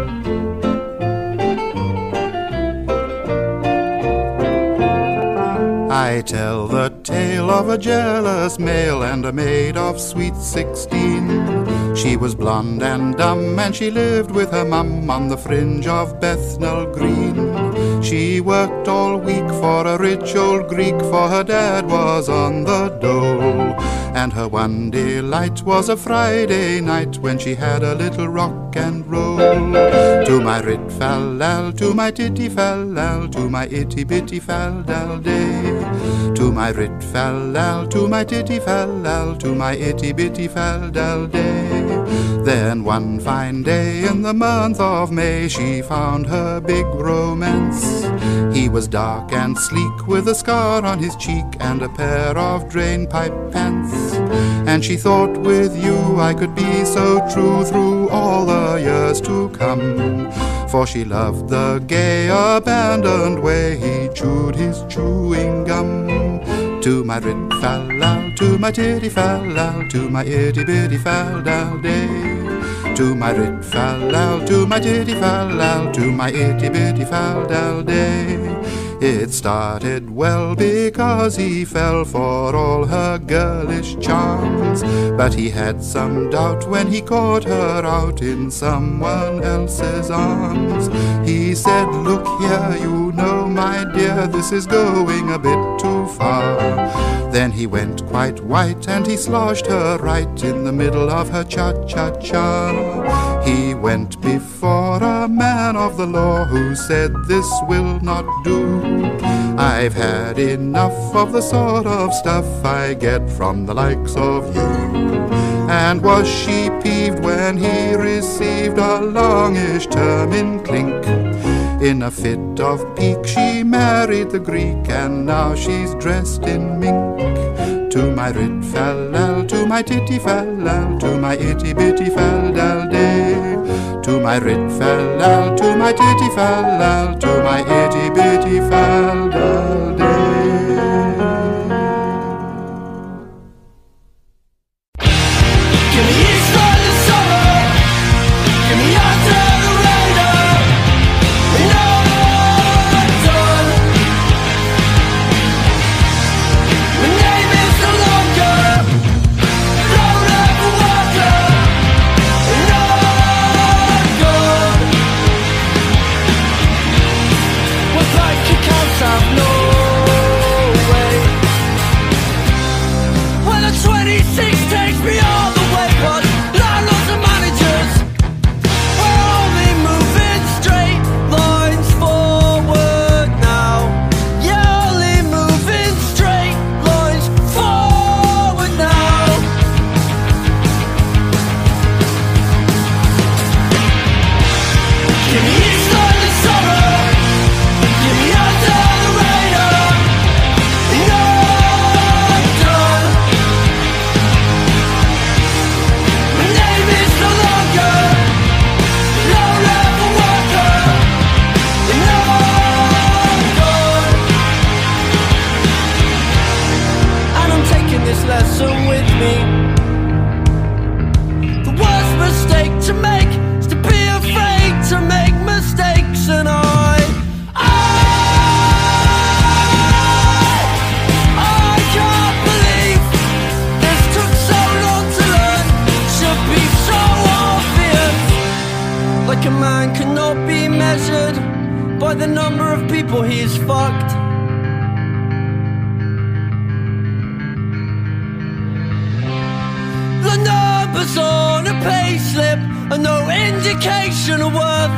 I tell the tale of a jealous male and a maid of sweet 16. She was blonde and dumb and she lived with her mum on the fringe of Bethnal Green. She worked all week for a rich old Greek, for her dad was on the dole. And her one delight was a Friday night when she had a little rock and roll. To my rit fal lal, to my titty fal lal, to my itty bitty fal dal day. To my rit fal lal, to my titty fal lal, to my itty bitty fal dal day. Then one fine day in the month of May, she found her big romance. He was dark and sleek with a scar on his cheek and a pair of drain pipe pants. And she thought, with you I could be so true through all the years to come. For she loved the gay abandoned way he chewed his chewing gum. To my rit fal lal, to my titty fal lal, to my itty bitty fal dal day. To my rit fal lal, to my titty fal lal, to my itty bitty fal dal day. It started well because he fell for all her girlish charms, but he had some doubt when he caught her out in someone else's arms. He said, "Look here, you know, my dear, this is going a bit too far." Then he went quite white and he sloshed her right in the middle of her cha-cha-cha. He went before a man of the law who said, "This will not do. I've had enough of the sort of stuff I get from the likes of you." And was she peeved when he received a longish term in clink? In a fit of pique she married the Greek, and now she's dressed in mink. To my rit fal lal, to my titty fal lal, to my itty bitty fal dal day. To my rit fal lal, to my titty fal lal, to my itty bitty fal dal day. Give me east of the summer, give me under the radar. We know I'm done. My name is no longer Lone Ever Walker, and I'm gone. What bank accounts have no way? When the 26 takes me all the way past landlords and managers, we're only moving straight lines forward now. Yeah, only moving straight lines forward now. Give me east of the summer, give me under the radar. You know I'm done. My name is no longer Lone Ever Walker, you know I'm gone. And I'm taking this lesson with me. The worst mistake to make is to be afraid to make mistakes, and I can't believe this took so long to learn. Should be so obvious. Like a man cannot be measured by the number of people he's fucked. The numbers on a payslip are no indication of worth.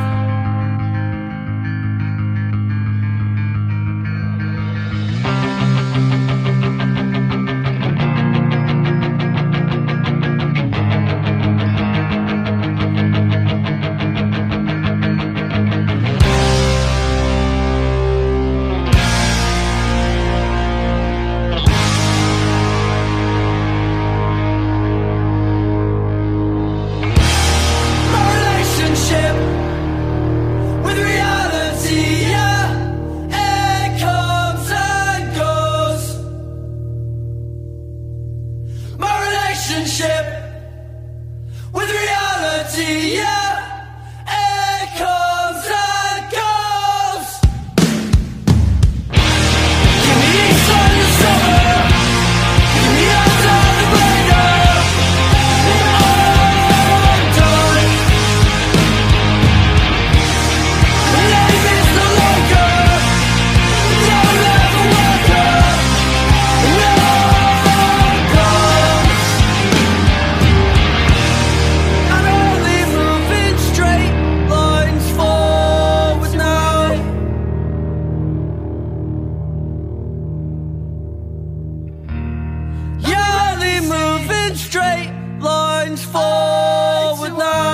My relationship moving straight lines forward now.